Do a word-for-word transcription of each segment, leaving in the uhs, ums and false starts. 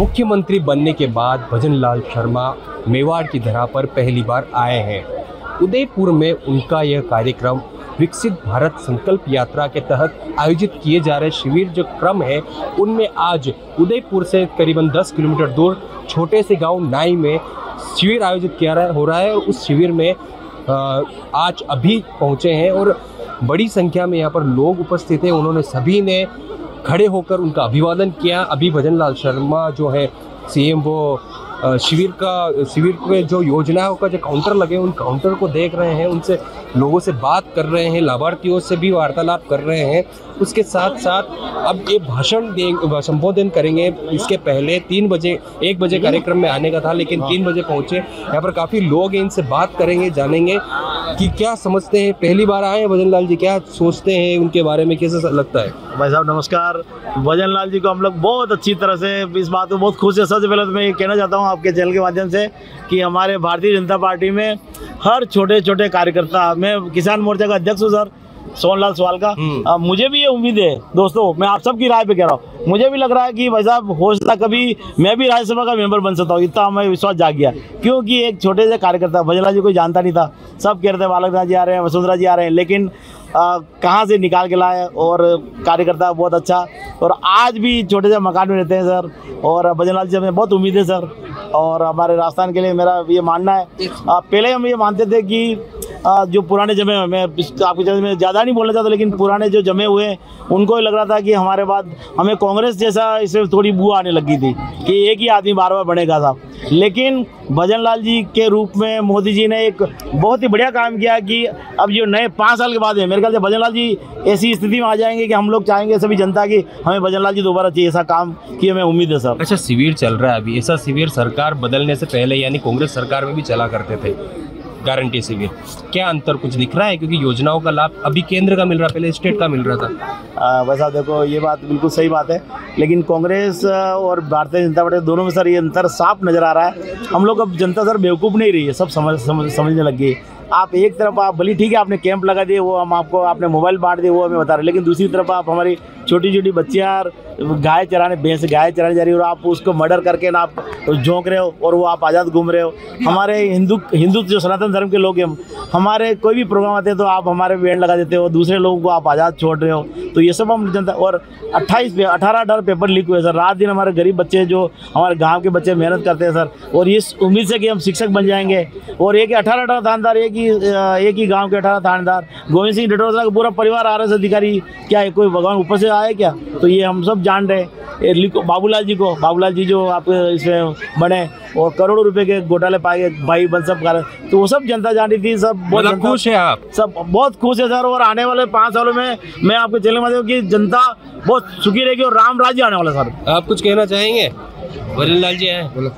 मुख्यमंत्री बनने के बाद भजनलाल शर्मा मेवाड़ की धरा पर पहली बार आए हैं। उदयपुर में उनका यह कार्यक्रम विकसित भारत संकल्प यात्रा के तहत आयोजित किए जा रहे शिविर जो क्रम है, उनमें आज उदयपुर से करीबन दस किलोमीटर दूर छोटे से गांव नाई में शिविर आयोजित किया रहा हो रहा है। उस शिविर में आज अभी पहुंचे हैं और बड़ी संख्या में यहाँ पर लोग उपस्थित हैं। उन्होंने सभी ने खड़े होकर उनका अभिवादन किया। अभी भजनलाल शर्मा जो है सीएम वो शिविर का शिविर के जो योजनाओं का जो काउंटर लगे उन काउंटर को देख रहे हैं, उनसे लोगों से बात कर रहे हैं, लाभार्थियों से भी वार्तालाप कर रहे हैं। उसके साथ साथ अब ये भाषण दे संबोधन करेंगे। इसके पहले तीन बजे एक बजे कार्यक्रम में आने का था, लेकिन तीन बजे पहुंचे। यहाँ पर काफ़ी लोग हैं, इनसे बात करेंगे, जानेंगे कि क्या समझते हैं। पहली बार आए हैं भजनलाल जी, क्या सोचते हैं उनके बारे में, कैसा लगता है? भाई साहब नमस्कार। भजनलाल जी को हम लोग बहुत अच्छी तरह से इस बात में बहुत खुश है। सबसे पहले तो मैं ये कहना चाहता हूँ आपके चैनल के माध्यम से कि हमारे भारतीय जनता पार्टी में हर छोटे छोटे कार्यकर्ता, मैं किसान मोर्चा का अध्यक्ष हूँ सर, सोनलाल सवाल का, आ, मुझे भी ये उम्मीद है दोस्तों, मैं आप सबकी राय पे कह रहा हूँ, मुझे भी लग रहा है कि भाई साहब हो सकता कभी मैं भी राज्यसभा का मेंबर बन सकता हूँ। इतना हमें विश्वास जाग गया, क्योंकि एक छोटे से कार्यकर्ता, भजनलाल जी कोई जानता नहीं था। सब कह रहे थे बालक नाथ जी आ रहे हैं, वसुंधरा जी आ रहे हैं, लेकिन कहाँ से निकाल के लाए और कार्यकर्ता बहुत अच्छा। और आज भी छोटे से मकान में रहते हैं सर, और भजनलाल जी हमें बहुत उम्मीद है सर। और हमारे राजस्थान के लिए मेरा ये मानना है, आ, पहले हम ये मानते थे कि आ, जो पुराने जमे, मैं आपके चैनल में ज़्यादा नहीं बोलना चाहता, लेकिन पुराने जो जमे हुए उनको लग रहा था कि हमारे बाद हमें कांग्रेस जैसा इससे थोड़ी बुआ आने लगी थी कि एक ही आदमी बार बार बनेगा साहब। लेकिन भजनलाल जी के रूप में मोदी जी ने एक बहुत ही बढ़िया काम किया कि अब जो नए पाँच साल के बाद है, मेरे ख्याल से भजनलाल जी ऐसी स्थिति में आ जाएंगे कि हम लोग चाहेंगे सभी जनता की हमें भजनलाल जी दोबारा चाहिए, ऐसा काम की हमें उम्मीद है सर। अच्छा, शिविर चल रहा है अभी, ऐसा शिविर सरकार बदलने से पहले यानी कांग्रेस सरकार में भी चला करते थे, गारंटी शिविर, क्या अंतर कुछ दिख रहा है? क्योंकि योजनाओं का लाभ अभी केंद्र का मिल रहा है, पहले स्टेट का मिल रहा था। वैसा देखो, ये बात बिल्कुल सही बात है, लेकिन कांग्रेस और भारतीय जनता पार्टी दोनों में सर ये अंतर साफ नजर आ रहा है। हम लोग अब जनता सर बेवकूफ़ नहीं रही है, सब समझ, समझ समझने लग गई। आप एक तरफ आप भली ठीक है आपने कैंप लगा दिए, वो हम आपको, आपने मोबाइल बांट दिए, वो हमें बता रहे, लेकिन दूसरी तरफ आप हमारी छोटी छोटी बच्चियाँ गाय चराने, भैंस गाय चराने जा रही है और आप उसको मर्डर करके ना आप झोंक रहे हो और वो आप आज़ाद घूम रहे हो। हमारे हिंदू हिंदू जो सनातन धर्म के लोग हैं, हमारे कोई भी प्रोग्राम आते हैं तो आप हमारे बैंड लगा देते हो, दूसरे लोगों को आप आज़ाद छोड़ रहे हो। तो ये सब हम जनता, और अट्ठाईस पे अठारह अठारह पेपर लीक हुए सर, रात दिन हमारे गरीब बच्चे जो हमारे गाँव के बच्चे मेहनत करते हैं सर, और इस उम्मीद से कि हम शिक्षक बन जाएंगे। और एक अठारह अठारह थानेदार, एक ही एक ही गाँव के अठारह थानेदार, गोविंद सिंह डटोरा का पूरा परिवार आर एस अधिकारी, क्या है कोई भगवान ऊपर से आए क्या? तो ये हम सब जान रहे हैं। बाबूलाल जी को, बाबूलाल जी जो आप इसमें बने और करोड़ों रुपए के घोटाले पाए भाई बन सब कर, तो वो सब जनता जान रही थी। सब बहुत खुश है, आप सब बहुत खुश है सर। और आने वाले पाँच सालों में मैं आपके चैनल में कि जनता बहुत सुखी रहेगी और राम राज्य आने वाला सर। आप कुछ कहना चाहेंगे? भजनलाल जी आए, बोलो।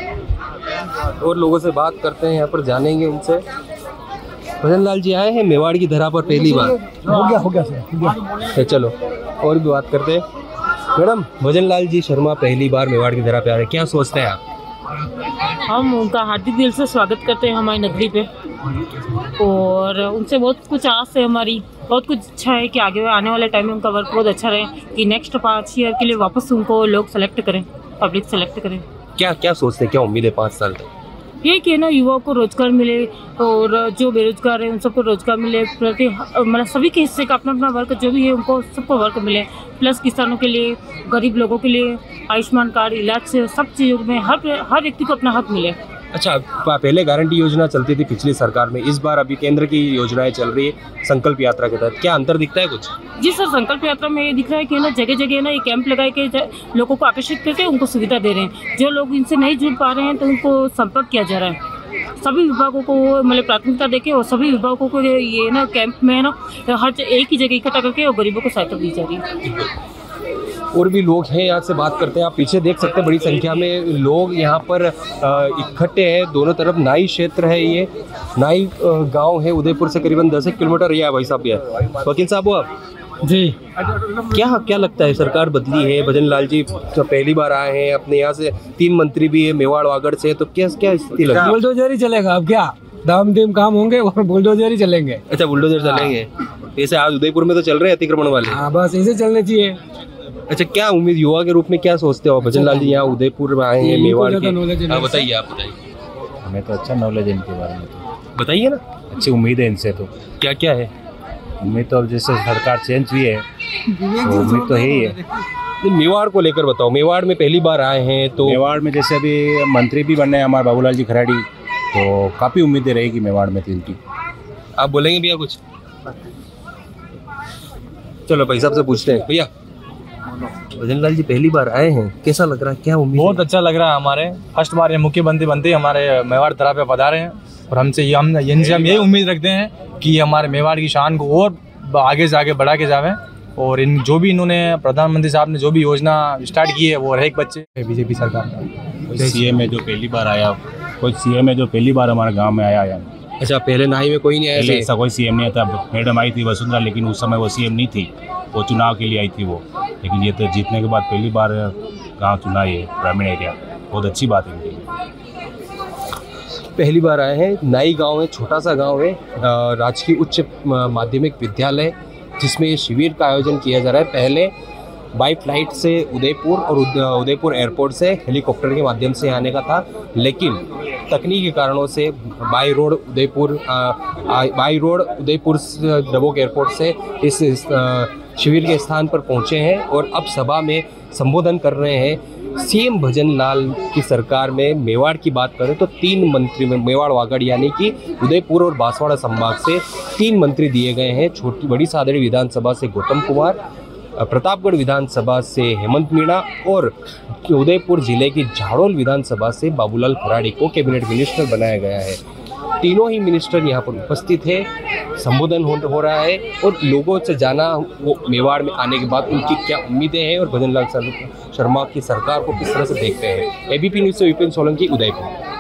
और लोगों से बात करते हैं, यहाँ पर जानेंगे उनसे। भजनलाल जी आए हैं मेवाड़ की धरा पर पहली बार। हो गया हो गया सर, हो गया। चलो और भी बात करते हैं। मैडम, भजनलाल जी शर्मा पहली बार मेवाड़ की धरा पे आ रहे हैं, क्या सोचते हैं आप? हम उनका हार्दिक दिल से स्वागत करते हैं हमारी नगरी पे, और उनसे बहुत कुछ आस है हमारी, बहुत कुछ इच्छा है कि आगे आने वाले टाइम में उनका वर्क बहुत अच्छा रहे, कि नेक्स्ट पाँच ईयर के लिए वापस उनको लोग सेलेक्ट करें, पब्लिक सेलेक्ट करें। क्या क्या सोचते हैं, क्या उम्मीद है पाँच साल तक? ये कि ना युवाओं को रोजगार मिले और जो बेरोजगार है उन सबको रोजगार मिले, प्रति मतलब सभी के हिस्से का अपना अपना वर्क जो भी है उनको सबको वर्क मिले, प्लस किसानों के लिए, गरीब लोगों के लिए आयुष्मान कार्ड, इलाज से सब चीज़ों में हर हर व्यक्ति को अपना हक मिले। अच्छा, पहले गारंटी योजना चलती थी पिछली सरकार में, इस बार अभी केंद्र की योजनाएं चल रही है संकल्प यात्रा के तहत, क्या अंतर दिखता है कुछ? जी सर, संकल्प यात्रा में ये दिख रहा है कि ना जगह जगह ना ये कैंप लगाए के लोगों को आकर्षित करके उनको सुविधा दे रहे हैं। जो लोग इनसे नहीं जुड़ पा रहे हैं तो उनको संपर्क किया जा रहा है। सभी विभागों को मतलब प्राथमिकता देके और सभी विभागों को ये ना कैंप में ना हर एक ही जगह इकट्ठा करके और गरीबों को सहायता दी जा रही है। और भी लोग हैं, यहाँ से बात करते हैं। आप पीछे देख सकते हैं बड़ी संख्या में लोग यहाँ पर इकट्ठे हैं। दोनों तरफ नाई क्षेत्र है, ये नाई गांव है, उदयपुर से करीबन दस एक किलोमीटर। ये है भाई साहब, ये वकील साहब हो आप जी। क्या क्या लगता है, सरकार बदली है, भजनलाल जी तो पहली बार आए हैं, अपने यहाँ से तीन मंत्री भी है मेवाड़ वागड़ से, तो क्या क्या स्थिति लगती है? बुलडोजर ही चलेगा अब, क्या दाम दीम काम होंगे और बुलडोजर ही चलेंगे। अच्छा, बुलडोजर चलेंगे। जैसे आज उदयपुर में तो चल रहे हैं अतिक्रमण वाले। हाँ, बस ऐसे चलने चाहिए। अच्छा, क्या उम्मीद युवा के रूप में क्या सोचते हो भजन लाल जी? यहाँ उदयपुर में आए हैं, मेवाड़ के। हाँ, बताइए, आप बताइए। हमें तो अच्छा नॉलेज है इनके बारे में, तो बताइए ना, अच्छी उम्मीद है इनसे। तो क्या क्या है उम्मीद? तो अब जैसे सरकार चेंज हुई है तो उम्मीद तो है ही है। मेवाड़ को लेकर बताओ। मेवाड़ में पहली बार आए हैं तो मेवाड़ में जैसे अभी मंत्री भी बनने हैं हमारे बाबूलाल जी खराड़ी, तो काफ़ी उम्मीदें रहेगी मेवाड़ में तो इनकी। आप बोलेंगे भैया कुछ? चलो भाई साहब से पूछते हैं। भैया, भजन लाल जी पहली बार आए हैं, कैसा लग रहा है, क्या उम्मीद? बहुत अच्छा लग रहा है। हमारे फर्स्ट बार ये मुख्यमंत्री बनते ही हमारे मेवाड़ तरह पे पधारे हैं और हमसे ये हम इनसे हम यही उम्मीद रखते हैं कि हमारे मेवाड़ की शान को और आगे से आगे बढ़ा के जावें। और इन जो भी इन्होंने प्रधानमंत्री साहब ने जो भी योजना स्टार्ट की है वो हर एक बच्चे बीजेपी सरकार का। सीएम है जो पहली बार आया, कोई सीएम है जो पहली बार हमारे गाँव में आया है। अच्छा, पहले नाई में कोई नहीं आया? पहले ऐसा कोई सीएम नहीं था। मैडम आई थी वसुंधरा, लेकिन उस समय वो सीएम नहीं थी, वो चुनाव के लिए आई थी वो। लेकिन ये तो जीतने के बाद पहली बार गांव चुना है, ग्रामीण एरिया। बहुत अच्छी बात है इनके लिए। पहली बार आए हैं। नाई गांव है, छोटा सा गांव है, राजकीय उच्च माध्यमिक विद्यालय, जिसमें ये शिविर का आयोजन किया जा रहा है। पहले बाई फ्लाइट से उदयपुर और उदयपुर एयरपोर्ट से हेलीकॉप्टर के माध्यम से आने का था, लेकिन तकनीकी कारणों से by road Udaipur by road Udaipur Dabok airport से इस, इस शिविर के स्थान पर पहुंचे हैं और अब सभा में संबोधन कर रहे हैं। सीएम भजन लाल की सरकार में मेवाड़ की बात करें तो तीन मंत्री में मेवाड़ वागड़ यानी कि उदयपुर और बांसवाड़ा संभाग से तीन मंत्री दिए गए हैं। छोटी बड़ी सादड़ी विधानसभा से गौतम कुमार, प्रतापगढ़ विधानसभा से हेमंत मीणा और उदयपुर जिले की झाड़ोल विधानसभा से बाबूलाल खराड़ी को कैबिनेट मिनिस्टर बनाया गया है। तीनों ही मिनिस्टर यहाँ पर उपस्थित है, संबोधन हो, हो रहा है और लोगों से जाना वो मेवाड़ में आने के बाद उनकी क्या उम्मीदें हैं और भजन लाल शर्मा की सरकार को किस तरह से देखते हैं। एबीपी न्यूज़ से विपिन सोलंकी, उदयपुर।